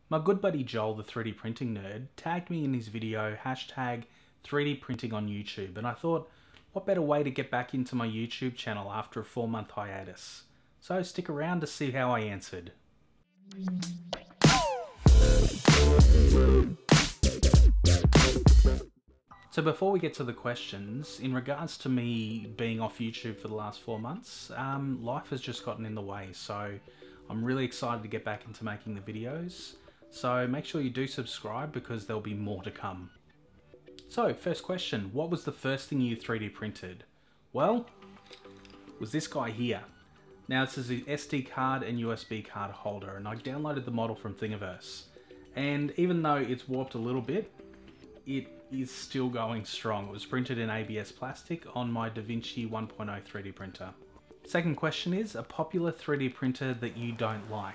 My good buddy Joel, the 3D printing nerd, tagged me in his video hashtag 3D printing on YouTube, and I thought, what better way to get back into my YouTube channel after a 4-month hiatus? So stick around to see how I answered. So before we get to the questions, in regards to me being off YouTube for the last 4 months, life has just gotten in the way, so I'm really excited to get back into making the videos. So make sure you do subscribe because there'll be more to come. So first question, what was the first thing you 3D printed? Well, it was this guy here. Now this is the SD card and USB card holder, and I downloaded the model from Thingiverse. And even though it's warped a little bit, it is still going strong. It was printed in ABS plastic on my DaVinci 1.0 3D printer. Second question is, a popular 3D printer that you don't like?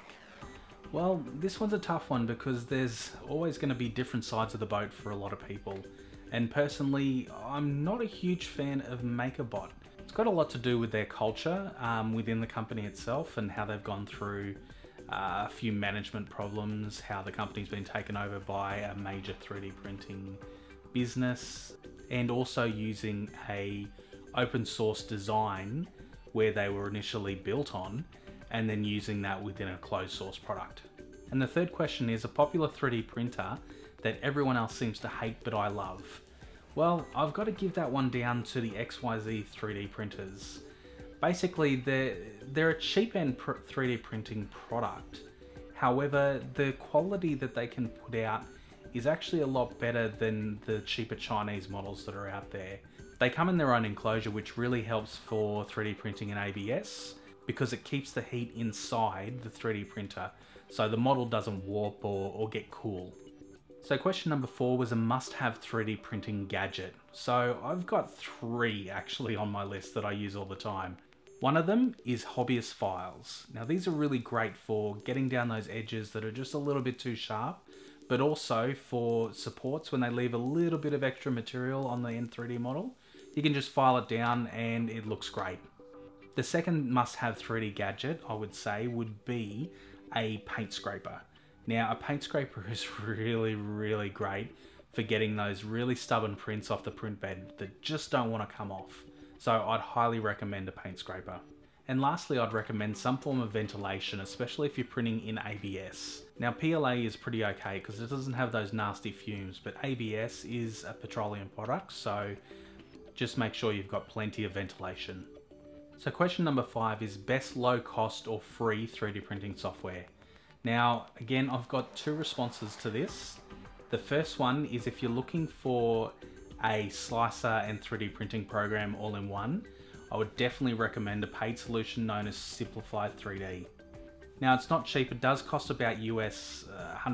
Well, this one's a tough one because there's always going to be different sides of the boat for a lot of people. And personally, I'm not a huge fan of MakerBot. It's got a lot to do with their culture within the company itself and how they've gone through a few management problems, how the company's been taken over by a major 3D printing business, and also using a open source design where they were initially built on, and then using that within a closed source product. And the third question is, a popular 3D printer that everyone else seems to hate but I love. Well, I've got to give that one down to the XYZ 3D printers. Basically, they're a cheap-end 3D printing product. However, the quality that they can put out is actually a lot better than the cheaper Chinese models that are out there. They come in their own enclosure, which really helps for 3D printing in ABS because it keeps the heat inside the 3D printer, so the model doesn't warp or get cool. So question number 4 was a must-have 3D printing gadget. So I've got 3 actually on my list that I use all the time. One of them is hobbyist files. Now these are really great for getting down those edges that are just a little bit too sharp, but also for supports when they leave a little bit of extra material on the N3D model. You can just file it down and it looks great. The second must-have 3D gadget, I would say, would be a paint scraper. Now, a paint scraper is really great for getting those really stubborn prints off the print bed that just don't want to come off. So I'd highly recommend a paint scraper. And lastly, I'd recommend some form of ventilation, especially if you're printing in ABS. Now, PLA is pretty okay because it doesn't have those nasty fumes, but ABS is a petroleum product, so just make sure you've got plenty of ventilation. So question number 5 is best low cost or free 3D printing software. Now, again, I've got 2 responses to this. The first one is if you're looking for a slicer and 3D printing program all in one, I would definitely recommend a paid solution known as Simplified 3D. Now, it's not cheap, it does cost about US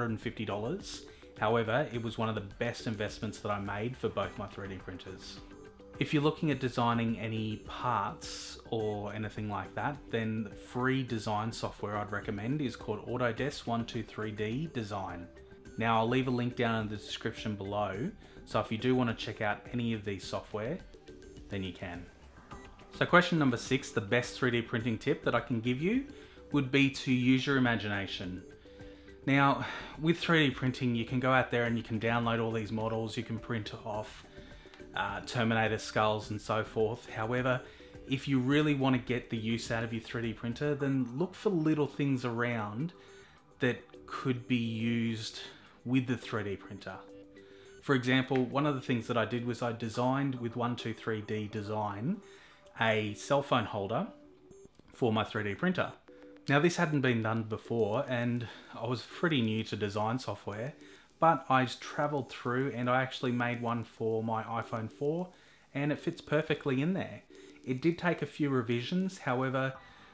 $150. However, it was one of the best investments that I made for both my 3D printers. If you're looking at designing any parts or anything like that, then the free design software I'd recommend is called Autodesk 123D Design. Now I'll leave a link down in the description below, so if you do want to check out any of these software, then you can. So question number 6, the best 3D printing tip that I can give you would be to use your imagination. Now, with 3D printing, you can go out there and you can download all these models, you can print off Terminator skulls and so forth. However, if you really want to get the use out of your 3D printer, then look for little things around that could be used with the 3D printer. For example, one of the things that I did was I designed with 123D Design a cell phone holder for my 3D printer. Now this hadn't been done before and I was pretty new to design software, but I traveled through and I actually made one for my iPhone 4 and it fits perfectly in there. It did take a few revisions, however,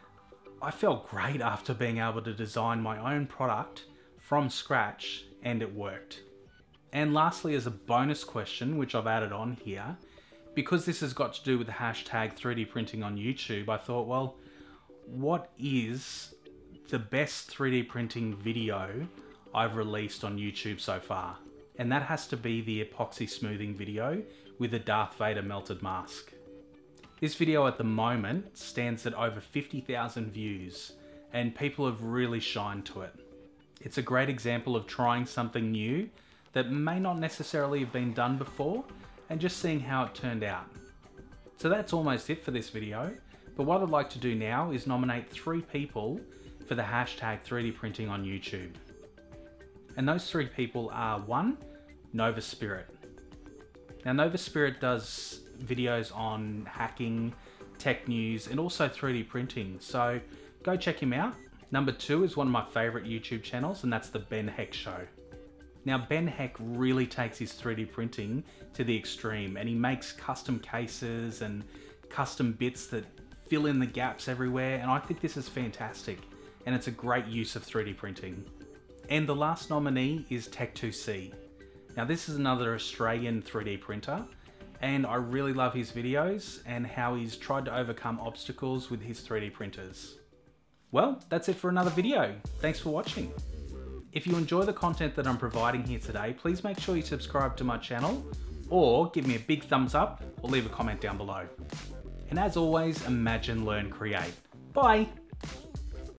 I felt great after being able to design my own product from scratch and it worked. And lastly, as a bonus question, which I've added on here, because this has got to do with the hashtag 3D printing on YouTube, I thought, well, what is the best 3D printing video I've released on YouTube so far? And that has to be the epoxy smoothing video with the Darth Vader melted mask. This video at the moment stands at over 50,000 views and people have really shined to it. It's a great example of trying something new that may not necessarily have been done before and just seeing how it turned out. So that's almost it for this video, but what I'd like to do now is nominate 3 people for the hashtag 3D printing on YouTube. And those 3 people are 1, Nova Spirit. Now Nova Spirit does videos on hacking, tech news, and also 3D printing, so go check him out. Number 2 is one of my favourite YouTube channels, and that's the Ben Heck Show. Now Ben Heck really takes his 3D printing to the extreme, and he makes custom cases and custom bits that fill in the gaps everywhere, and I think this is fantastic, and it's a great use of 3D printing. And the last nominee is Tech2C. Now this is another Australian 3D printer, and I really love his videos and how he's tried to overcome obstacles with his 3D printers. Well, that's it for another video. Thanks for watching. If you enjoy the content that I'm providing here today, please make sure you subscribe to my channel, or give me a big thumbs up, or leave a comment down below. And as always, imagine, learn, create. Bye!